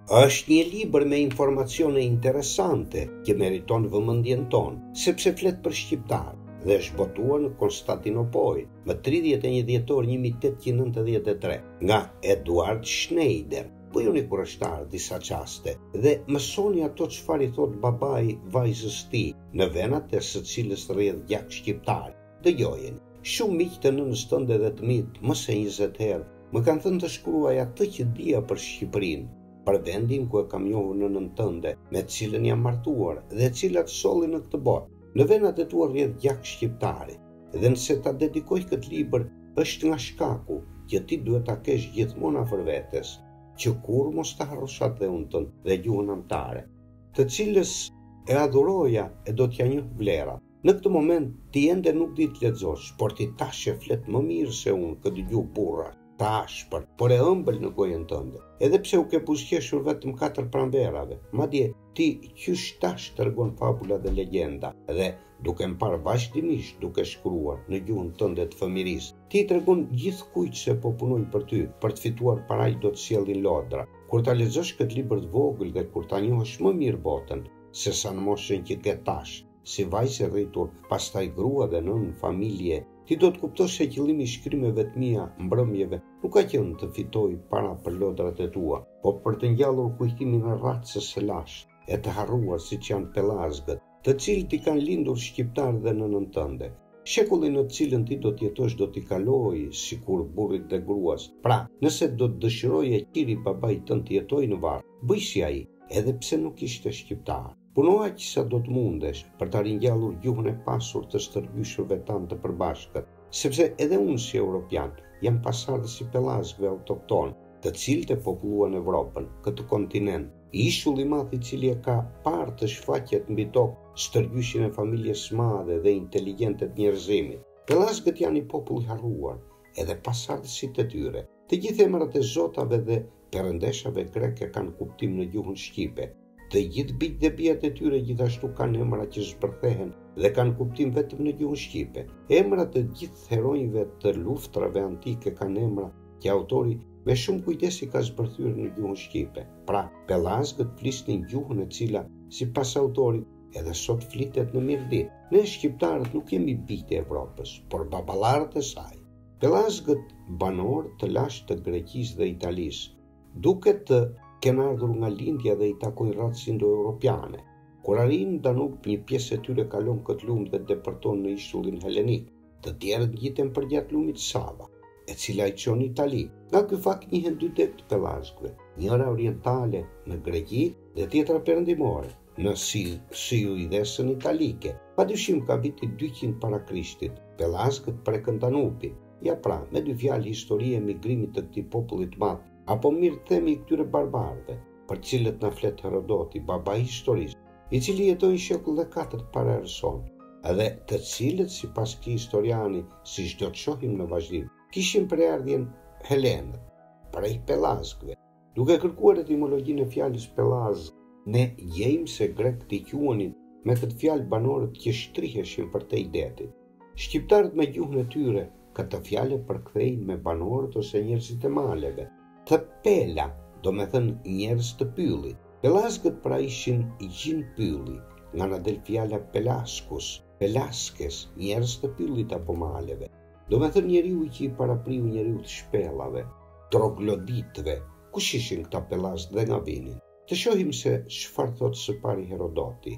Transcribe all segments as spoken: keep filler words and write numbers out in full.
Është një libër me informacione interesante që meriton vëmendjen tonë, sepse flet për shqiptar dhe është botuar në Konstantinopol më tridhjetë e një dhjetor një mijë tetëqind e nëntëdhjetë e tre nga Eduard Schneider. Bujoni kurështar disa qaste dhe mësoni ato çfarë i thot babai vajzës tij në venat e së cilës rrjedh gjak shqiptar. Dëgjojeni. Shumë miq të nënës tënde dhe të mit, mëse njëzet herë, më kanë thënë të shkruaj atë që dija për Shqipërinë, për vendin ku e kam njohur nënën tënde, me të cilën jam martuar dhe të cilat solli në këtë botë. Në venat e tua rrjedh gjak shqiptari, dhe nëse ta dedikoj këtë libër, është nga shkaku që ti duhet ta kesh gjithmonë afër vetes, që kur mos ta harrosh atë unë tënd dhe gjuhën anëtare, të cilës e adhuroja e do t'ja njoh vlerat. Në këtë moment ti ende nuk di të lexosh, por ti tash e flet më mirë se unë këtë gjuhë burra, të ashpër, por e ëmbël në gojën tënde. Edhe pse u ke buzëqeshur vetëm katër pranverave, madje ti qysh tash tregon fabula dhe legjenda dhe duke më parë vazhdimisht duke shkruar në gjuhën tënde të fëmirisë, ti tregon gjithkujt se po punoj për ty, për të fituar paraj do të sjellin lodra. Kur ta lexosh këtë libër të vogël dhe kur ta njohësh më mirë botën, se sa në moshën që ke tash, si vajzë e rritur, pastaj grua dhe nën familje, ti do të kuptosh se qëllimi i shkrimeve të mia mbrëmjeve nuk ka qenë të fitoj para për lodrat e tua, po për të ngjallur kujtimin e racës së lashtë, e të harruar siç janë pellazgët, të cilët i kanë lindur shqiptar dhe nënën tënde. Shekullin në të cilën ti do të jetosh do t'i kaloj sikur burrit dhe gruas. Pra, nëse do të dëshiroje qiri babait tënd të jetojë në varr, bëj si ai, edhe pse nuk ishte shqiptar. Puno aq sa do të mundesh për ta ringjallur gjuhën e pasur të stërgjyshëve tanë të përbashkët, sepse edhe unë si europian jam pasardhës i pellazgëve autokton, të cilët e populluan Evropën, këtë kontinent, ishulli i madh i cili e ka parë të shfaqet mbi tokë stërgjyshin e familjes së madhe dhe inteligjente të njerëzimit. Pellazgët janë i popull i harruar, edhe pasardhësit e tyre. Të gjithë emrat e zotave dhe perëndeshave greke kanë kuptim në gjuhën shqipe. Të gjithë bijtë dhe bijat e tyre gjithashtu kanë emra që zbërthehen dhe kanë kuptim vetëm në gjuhën shqipe. Emrat e gjithë heronjve të luftrave antike kanë emra që autori me shumë kujdes i ka zbërthyer në gjuhën shqipe. Pra, pellazgët flisnin gjuhën e cila, sipas autorit, edhe sot flitet në mirëditë. Ne shqiptarët nuk jemi bijtë e Evropës, por baballarët e saj. Pellazgët banorë të lashtë të Greqisë dhe Italisë, duket të kenë ardhur nga lindja dhe i takojnë racë indo-europiane. Kur arrin Danub, një pjesë e tyre kalon këtë lumë dhe depërton në ishullin helenik. Të tjerët ngjiten përgjatë lumit Sava, e cila i çon Itali. Nga ky fakt njihen dy deg të pellazgëve, njëra orientale në Greqi dhe tjetra perëndimore në Siuidesën italike. Padyshim ka viti dyqind para Krishtit, pellazgët prekën Danubin. Ja pra, me dy fjalë historia e migrimit të këtij populli të madh, apo mirë themi këtyre barbarëve, për cilët na flet Herodoti, babai i historisë, i cili jetoi në shekull dhe katërt para erës sonë, edhe të cilët sipas këtij historiani, siç do të shohim në vazhdim, kishin përardhjen helenët, prej pellazgëve. Duke kërkuar etimologjinë e fjalës pellazg, ne gjejmë se grekët i quanin me këtë fjalë banorët që shtriheshin për te detit. Shqiptarët me gjuhën e tyre këtë fjalë përkthejnë me banorët ose njerëzit e maleve. Të pela, do me thënë njerëz të pyllit. Pellazgët pra ishin gjin pylli, nga na del fjala pelaskus, pelaskes, njerëz të pyllit apo maleve. Do me thënë njeriu që i parapriu njeriu të shpellave, trogloditëve. Kush ishin këta pellazgë dhe nga vinin? Të shohim se çfarë thot së pari Herodoti.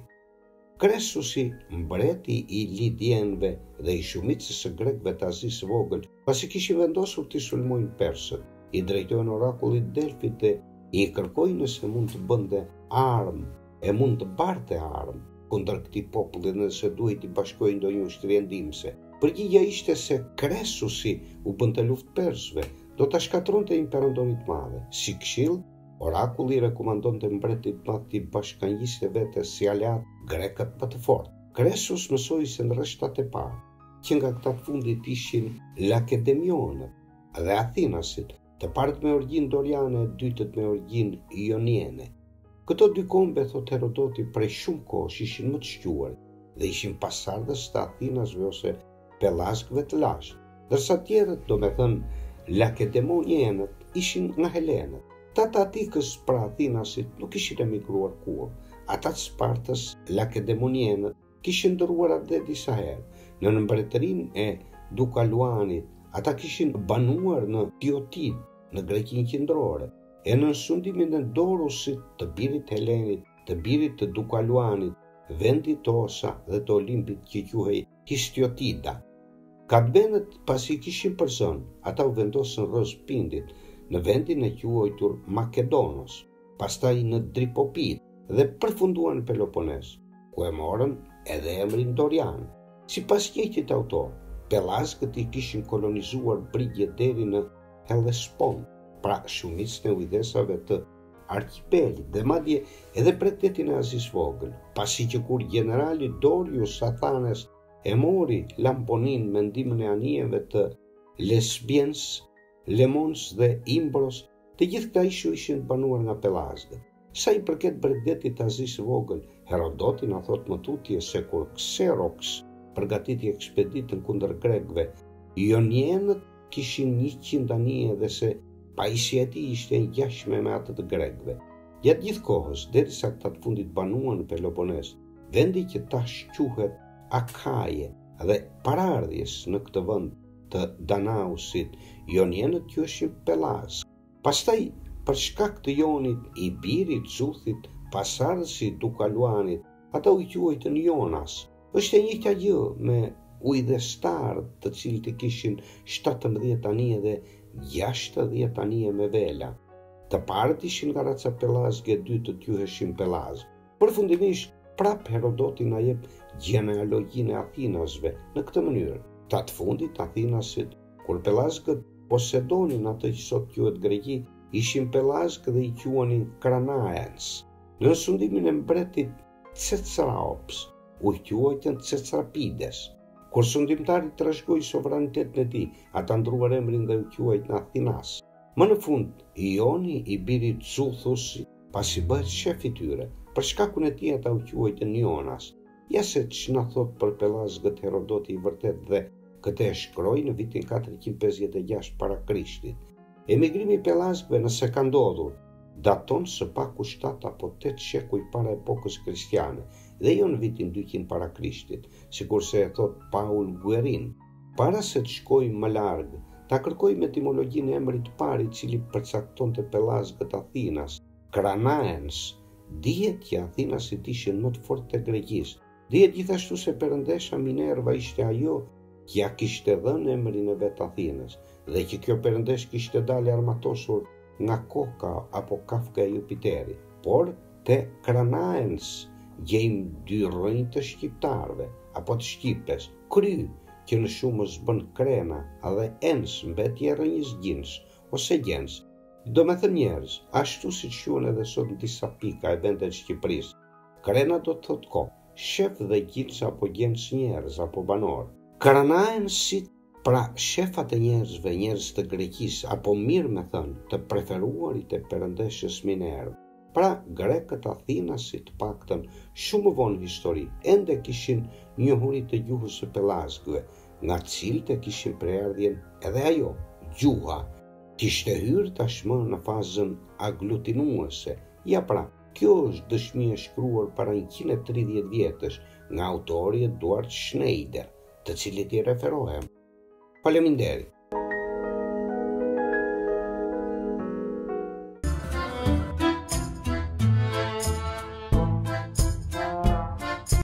Kresusi, mbreti i Lidienve dhe i shumicës së grekëve të Azisë vogël, pasi kishin vendosur të sulmojnë persët, i drejtojnë orakullit Delfit dhe i kërkojnë nëse mund të bënte armë e mund të barte armë kundër këtij populli nëse duhet i bashkojnë ndonjë ushtri ndihmëse. Përgjigja ishte se Kresusi u bënte luftë persëve, do ta shkatronte një perëndori të madhe. Si këshill, orakulli rekomandonte mbretit të madh të bashkangjiste vetes si aleat grekët më të fortë. Kresus mësoi se në rreshtat e parë, që nga këta të fundit ishin Lakedemionët dhe Athinasit, të parët me origjinë doriane e dytët me origjinë ioniene. Këto dy kombe, thot Herodoti, prej shumë kohësh ishin më të shquar dhe ishin pasardhës të Athinasve ose pellazgëve të lashtë, ndërsa tjerët, do me thënë Lakedemonienët, ishin nga helenët. tatatikës pra Athinasit nuk ishin emigruar kur. Ata të Spartës lakedemonienët kishin ndërruar atë disa herë. Në mbretërinë e Dukaluanit, ata kishin banuar në Tiotid, në Greqinë qendrore, e në sundimin e Dorusit, të birit Helenit, të birit të Dukaluanit, vendi të Osa dhe të Olimpit që quhej Histiotida. Katë vendet pasi kishin përzën, ata u vendosën rreth Pindit, në vendin e quajtur Makedonos, pastaj në Dripopid dhe përfunduan në Pelopones, ku e morën edhe emrin Dorian. Sipas njëjtit autor, Pelazgët i kishin kolonizuar brigjet deri në Hellespont, pra shumicën e ujdesave të arkipelit dhe madje edhe pregdetin e Azisë Vogël, pasi që kur generali Dorius Athanes e mori Lamponin me ndihmën e anijeve të Lesbiens, Lemons dhe Imbros, të gjithë këta ishu ishin banuar nga Pelazgët. Sa i përket bregdetit të Azisë Vogël, Herodoti na thot më tutje se kur Xerox përgatiti ekspeditën kundër grekëve, jonienët kishin njëqind anije dhe se pajisja e tij ishte e ngjashme me atë të grekëve. Gjatë gjithë kohës, derisa ata të fundit banuan në Pelopones, vendi që tash quhet Akaje dhe paraardhjes në këtë vend të Danausit, jonienët quheshin Pelazg. Pastaj, për shkak të Jonit, i birit Zuthit, pasardhësit Dukaluanit, ata u quajtën Jonas. Është e njëjta gjë me ujdestarët, të cilët i kishin shtatëmbëdhjetë anije dhe gjashtëdhjetë anije me vela. Të parët ishin nga raca Pelazg, e dy të quheshin Pelazg. Përfundimisht, prap Herodoti na jep gjenealogjinë e Athinasve në këtë mënyrë. Ta të fundit Athinasit, kur Pelazgët posedonin atë që sot quhet Greqi, ishin Pelazg dhe i quanin Kranaens. Në sundimin e mbretit Cecraops, u quajtën Cecrapides. Kur sundimtari trashëgoi sovranitetin e tij, ata ndruar emrin dhe u quajtën Athinas. Më në fund, Ioni i birit Zuthus, pasi bëhet shef i tyre, për shkakun e tij ata u quajtën Jonas. Ja se ç'na thot për Pelazgët Herodoti i vërtet dhe këtë e shkroi në vitin katërqind pesëdhjetë e gjashtë para Krishtit. Emigrimi i Pelazgëve, nëse ka ndodhur, daton së paku shtat apo tetë shekuj para epokës kristiane dhe jo në vitin dyqind para Krishtit, sikurse e thot Paul Guerin. Para se të shkoj më larg, ta kërkoj me etimologjinë e emrit të parë i cili përcaktonte Pelazgët Athinas, Kranaens. Dihet që Athinasit ishin më të fortë te Greqisë. Dihet gjithashtu se perëndesha Minerva ishte ajo që ja kishte dhënë emrin e vet Athinës dhe që kjo perëndesh kishte dalë armatosur nga koka apo kafka e Jupiterit. Por te Kranaens gjejmë dy rrënjë të shqiptarëve apo të shqipes, Kry, që në shumës bën Krena, dhe Ens, mbetje e rrënjës gjins ose gjens. Do me thënë njerëz, ashtu si që quhen edhe sot në disa pika e vendet Shqipërisë. Krena do të thotë kokë, shef dhe gjins apo gjens njerëz apo banor. Kranaensit, pra shefat e njerëzve, njerëz të Greqisë, apo mirë me thënë, të preferuarit e perëndeshës Minervë. Pra grekët Athinasit paktën shumë vonë histori, ende kishin njohuri të gjuhës së Pelazgëve, nga cilët e kishin prerëdhjen edhe ajo, gjuha, kishte hyrë tashmë në fazën aglutinuese. Ja pra, kjo është dëshmi e shkruar para njëqind e tridhjetë vjetësh nga autori Eduard Schneider, të cilit i referohem. Faleminderit.